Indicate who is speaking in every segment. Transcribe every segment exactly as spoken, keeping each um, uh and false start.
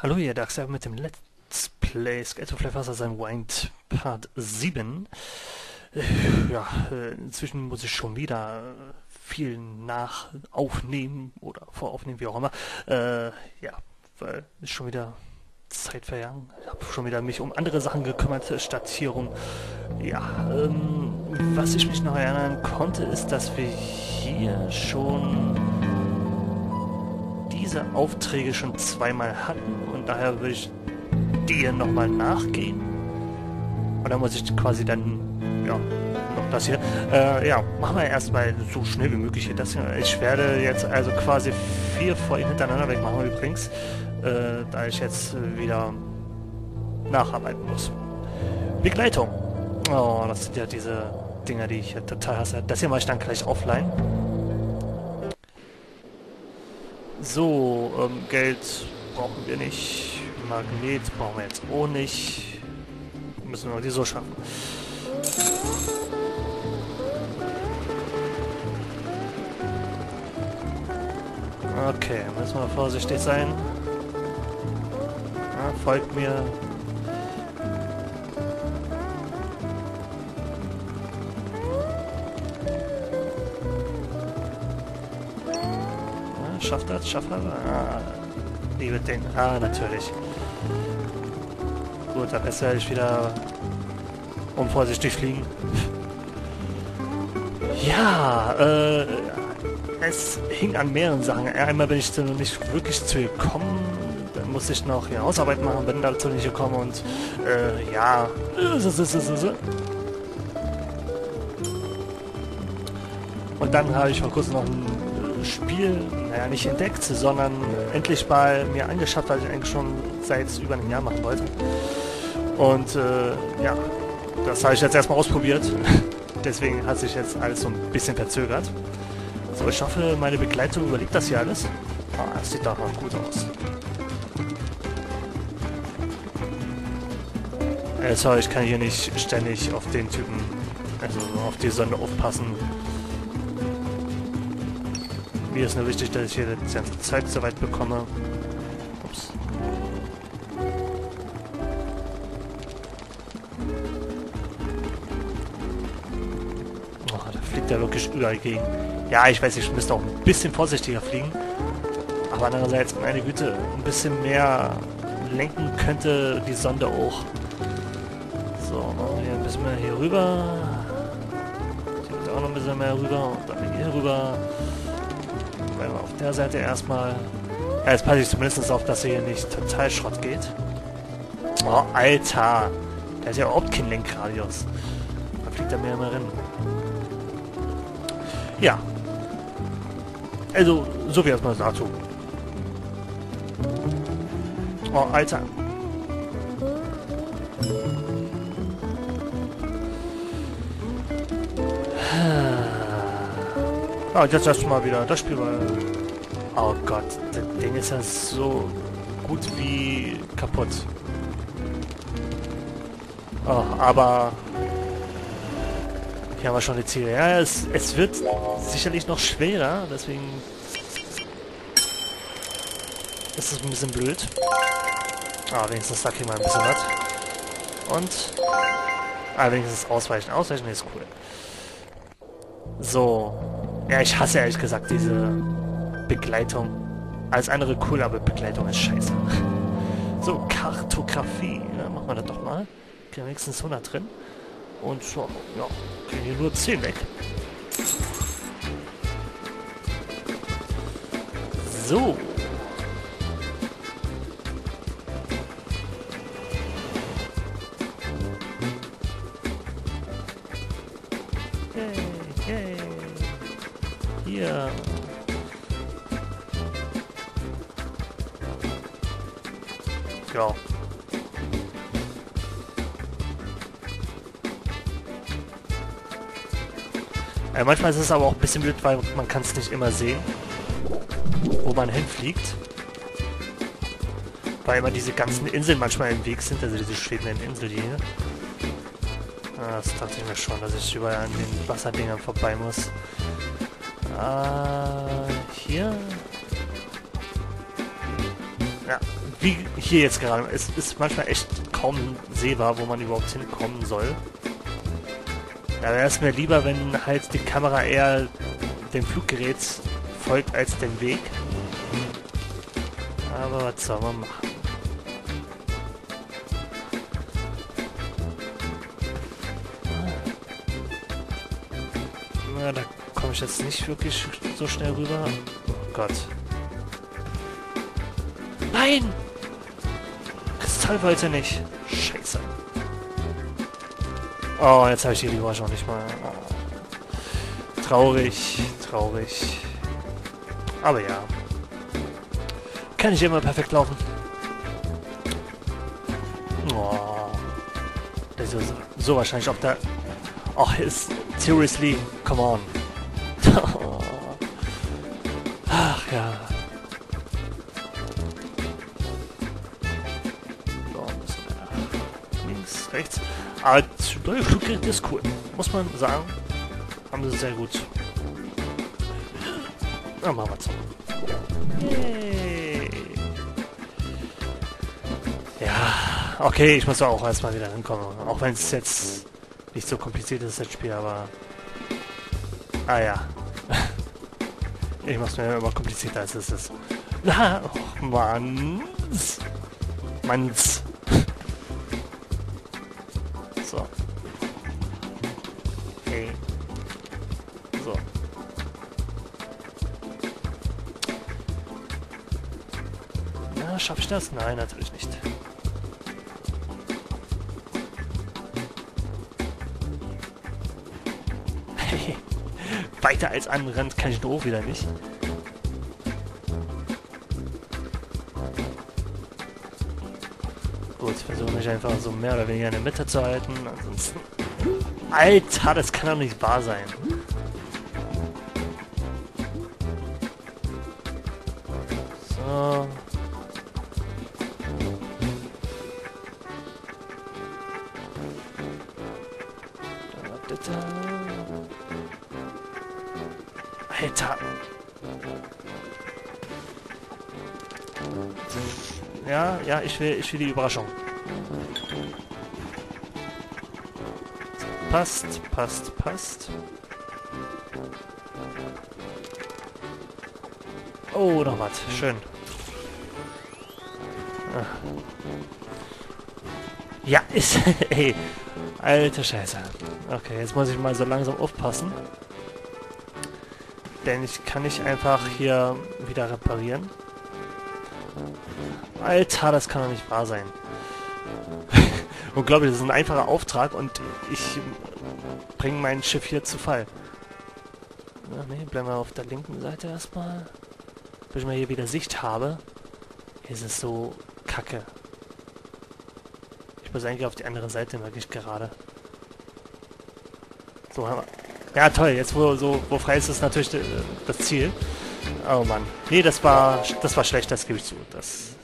Speaker 1: Hallo ihr Daxer mit dem Let's Play Skate to Fly Faster sein Wind Part sieben. Äh, ja, äh, inzwischen muss ich schon wieder äh, viel nach aufnehmen oder voraufnehmen, wie auch immer. Äh, ja, weil ist schon wieder Zeit vergangen. Ich habe schon wieder mich um andere Sachen gekümmert, äh, statt hier rum. Ja, ähm, was ich mich noch erinnern konnte, ist, dass wir hier schon diese Aufträge schon zweimal hatten und daher würde ich dir nochmal nachgehen. Und dann muss ich quasi dann, ja, noch das hier. Äh, ja, machen wir erstmal so schnell wie möglich hier das hier. Ich werde jetzt also quasi vier Folgen hintereinander wegmachen übrigens, äh, da ich jetzt wieder nacharbeiten muss. Begleitung. Oh, das sind ja diese Dinger, die ich hier total hasse. Das hier mache ich dann gleich offline. So, ähm, Geld brauchen wir nicht. Magnet brauchen wir jetzt auch nicht. Müssen wir die so schaffen. Okay, müssen wir vorsichtig sein. Ja, folgt mir. Schafft das? Schafft das? Ah, liebe den. Ah, natürlich. Gut, dann besser werde ich wieder unvorsichtig fliegen. Ja, äh, es hing an mehreren Sachen. Einmal bin ich nicht wirklich zu ihr gekommen. Dann musste ich noch hier Hausarbeit machen, bin dazu nicht gekommen und, äh, ja. Und dann habe ich vor kurzem noch ein Spiel, naja, nicht entdeckt, sondern endlich mal mir angeschafft, was ich eigentlich schon seit über einem Jahr machen wollte. Und äh, ja, das habe ich jetzt erstmal ausprobiert. Deswegen hat sich jetzt alles so ein bisschen verzögert. So, ich hoffe, meine Begleitung überlegt das hier alles. Ah, das sieht doch noch gut aus. Äh, sorry, ich kann hier nicht ständig auf den Typen, also auf die Sonne aufpassen. Mir ist nur wichtig, dass ich hier die ganze Zeit so weit bekomme. Ups. Oh, da fliegt er wirklich überall gegen. Ja, ich weiß, ich müsste auch ein bisschen vorsichtiger fliegen. Aber andererseits, meine Güte, ein bisschen mehr lenken könnte die Sonde auch. So, hier ein bisschen mehr hier rüber. Hier auch noch ein bisschen mehr rüber und dann hier rüber. Auf der Seite erstmal. Ja, jetzt passe ich zumindest auf, dass er hier nicht total Schrott geht. Oh, Alter! Der ist ja überhaupt kein Lenkradius. Da fliegt er mehr immer rein. Ja. Also, so viel erstmal dazu. Oh, Alter. Ah, und jetzt erstmal wieder das Spiel, weil... Oh Gott, das Ding ist ja so gut wie kaputt. Oh, aber... Hier haben wir schon die Ziele. Ja, es, es wird sicherlich noch schwerer, deswegen... ist es ein bisschen blöd. Ah, wenigstens da kriegen wir ein bisschen was. Und... Ah, wenigstens ausweichen. Ausweichen ist cool. So... Ja, ich hasse ehrlich gesagt diese Begleitung. Alles andere cool, aber Begleitung ist scheiße. So, Kartografie. Ja, machen wir das doch mal. Kriegen wenigstens hundert drin. Und so, ja, kriegen hier nur zehn weg. So. Yay, yay. Hier. Ja. Äh, manchmal ist es aber auch ein bisschen blöd, weil man kann es nicht immer sehen, wo man hinfliegt. Weil immer diese ganzen Inseln manchmal im Weg sind, also diese schwebenden Inseln hier. Ah, das dachte ich mir schon, dass ich überall an den Wasserdingern vorbei muss. Ah, hier. Ja, wie hier jetzt gerade. Es ist manchmal echt kaum sehbar, wo man überhaupt hinkommen soll. Da wäre es mir lieber, wenn halt die Kamera eher dem Fluggerät folgt als dem Weg. Aber was soll man machen? Na, da komme ich jetzt nicht wirklich so schnell rüber. Oh Gott. Nein! Kristall wollte nicht. Scheiße. Oh, jetzt habe ich hier die Überraschung nicht mal. Oh. Traurig, traurig. Aber ja. Kann nicht immer perfekt laufen. Oh. Das ist so wahrscheinlich auf der... Oh, ist... Seriously, come on. Oh. Ach ja. So, ein bisschen mehr. Links, rechts. Aber das neue Fluggerät ist cool. Muss man sagen. Haben sie sehr gut. Na, machen wir so. Yay. Ja, okay, ich muss auch erstmal wieder hinkommen. Auch wenn es jetzt nicht so kompliziert ist, das Spiel, aber... Ah ja. Ich mach's mir immer komplizierter, als es ist. Na, oh, Manns. Manns. So. Okay. So. Na, schaff ich das? Nein, natürlich nicht. Weiter als angerannt kann ich doch auch wieder nicht. Gut, versuche mich einfach so mehr oder weniger in der Mitte zu halten. Ansonsten... Alter, das kann doch nicht wahr sein. So. Alter. Ja, ja, ich will, ich will die Überraschung. Passt, passt, passt. Oh, noch was. Schön. Ah. Ja, ist... Ey. Alter Scheiße. Okay, jetzt muss ich mal so langsam aufpassen. Denn ich kann nicht einfach hier wieder reparieren. Alter, das kann doch nicht wahr sein. Unglaublich, das ist ein einfacher Auftrag und ich bringe mein Schiff hier zu Fall. Na, nee, bleiben wir auf der linken Seite erstmal. Bis ich mal hier wieder Sicht habe. Hier ist es so kacke. Ich muss eigentlich auf die andere Seite, wirklich gerade. So haben wir... Ja, toll, jetzt wo so wo frei ist, ist natürlich das Ziel. Oh Mann. Nee, das war das war schlecht, das gebe ich zu. Das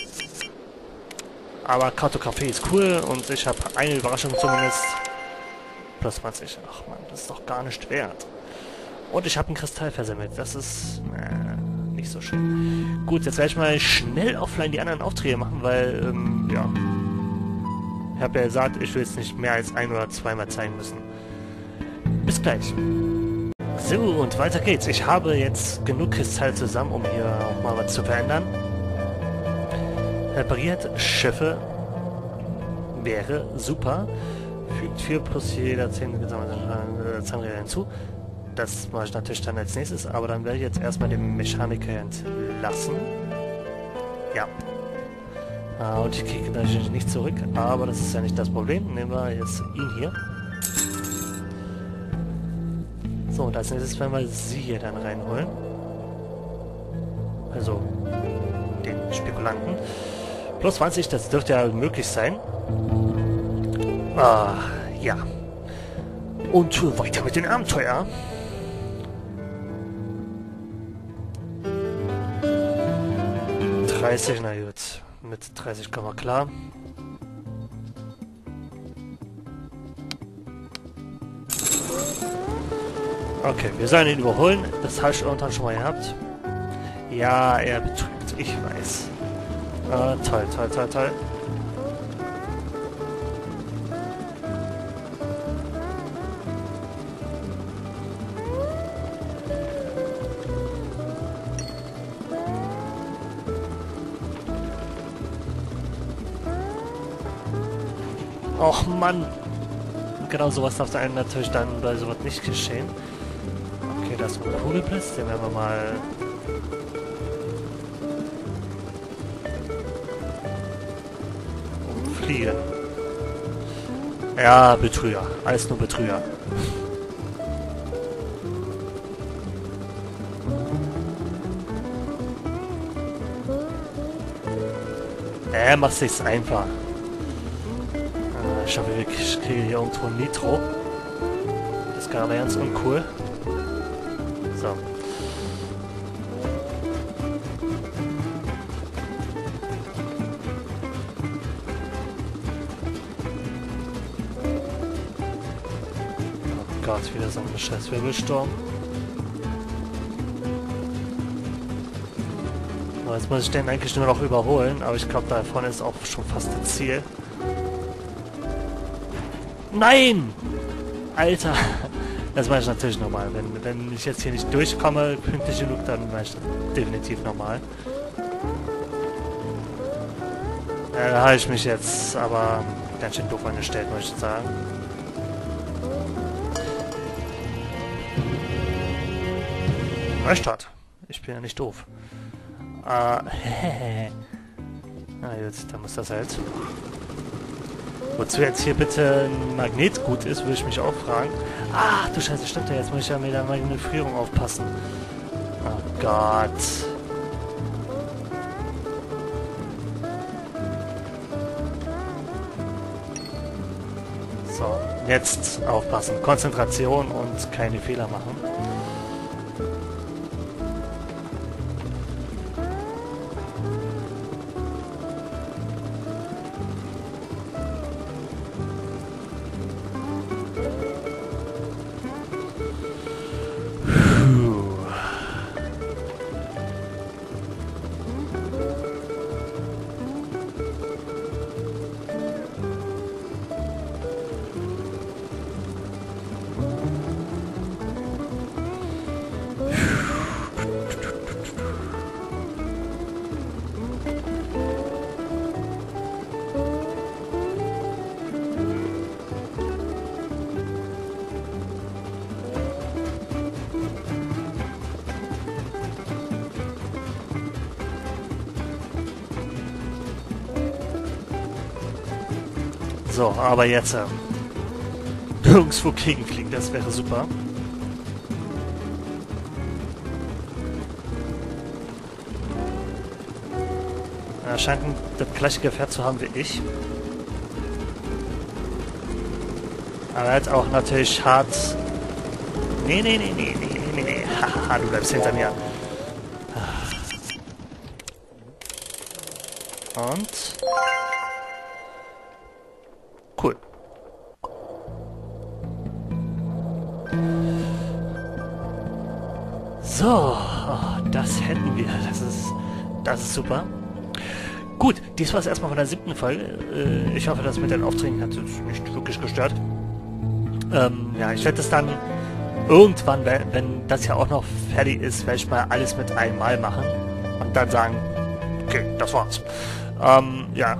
Speaker 1: Aber Kartografie ist cool und ich habe eine Überraschung zumindest. Plus zwanzig. Ach man, das ist doch gar nicht wert. Und ich habe einen Kristall versemmelt. Das ist äh, nicht so schön. Gut, jetzt werde ich mal schnell offline die anderen Aufträge machen, weil, ähm, ja. Ich habe ja gesagt, ich will jetzt nicht mehr als ein- oder zweimal zeigen müssen. Bis gleich. So, und weiter geht's. Ich habe jetzt genug Kristall zusammen, um hier auch mal was zu verändern. Repariert Schiffe wäre super. Fügt vier plus jeder zehn gesammelte Zahnräder hinzu. Das mache ich natürlich dann als nächstes, aber dann werde ich jetzt erstmal den Mechaniker entlassen. Ja. Ah, und ich kriege natürlich nicht zurück, aber das ist ja nicht das Problem. Nehmen wir jetzt ihn hier. So, und als nächstes werden wir sie hier dann reinholen. Also, den Spekulanten. Plus zwanzig, das dürfte ja möglich sein. Ah, ja. Und weiter mit dem Abenteuer. dreißig, na gut. Mit dreißig kommen wir klar. Okay, wir sollen ihn überholen. Das habe ich irgendwann schon mal gehabt. Ja, er betrügt. Ich weiß. Ah, toll, toll, toll, toll. Och Mann! Genau sowas darf einem natürlich dann bei sowas nicht geschehen. Okay, da ist so ein Kugelblitz, den werden wir mal... umfliegen. Ja, Betrüger. Alles nur Betrüger. Äh, mach's sich's einfach. Ich hoffe, ich kriege hier irgendwo Nitro. Das ist gerade ganz uncool. So. Oh Gott, wieder so ein scheiß Wirbelsturm. So, jetzt muss ich den eigentlich nur noch überholen, aber ich glaube, da vorne ist auch schon fast das Ziel. Nein! Alter! Das mache ich natürlich nochmal. Wenn, wenn ich jetzt hier nicht durchkomme, pünktlich genug, dann mache ich das definitiv nochmal. Ja, da habe ich mich jetzt aber ganz schön doof angestellt, muss ich sagen. Neustart. Ich bin ja nicht doof. Ah, hehehe. Na gut, dann muss das halt. Wozu jetzt hier bitte ein Magnet gut ist, würde ich mich auch fragen. Ach du Scheiße, stimmt ja, jetzt muss ich ja mit der Magnetierung aufpassen. Oh Gott. So, jetzt aufpassen. Konzentration und keine Fehler machen. So, aber jetzt äh, nirgendwo gegenfliegen, das wäre super. Er scheint das gleiche Gefährt zu haben wie ich. Aber er hat auch natürlich hart... Nee, nee, nee, nee, nee, nee, nee. Haha, du bleibst hinter mir. Und... Cool. So, oh, das hätten wir. Das ist, das ist super. Gut, dies war es erstmal von der siebten Folge. Äh, ich hoffe, das mit den Aufträgen hat uns nicht wirklich gestört. Ähm, ja, ich werde es dann irgendwann, wenn, wenn das ja auch noch fertig ist, werde ich mal alles mit einmal machen und dann sagen, okay, das war's. Ähm, ja.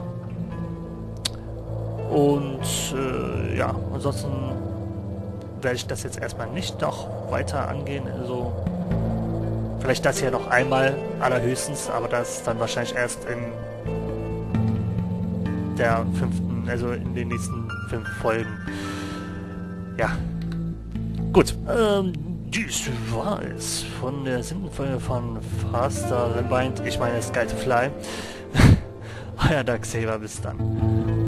Speaker 1: Und äh, ja, ansonsten werde ich das jetzt erstmal nicht noch weiter angehen. Also vielleicht das hier noch einmal allerhöchstens, aber das dann wahrscheinlich erst in der fünften, also in den nächsten fünf Folgen. Ja. Gut. Ähm, dies war es von der siebten Folge von Faster Than Blind. Ich meine Sky to Fly. Euer Darksaber, bis dann.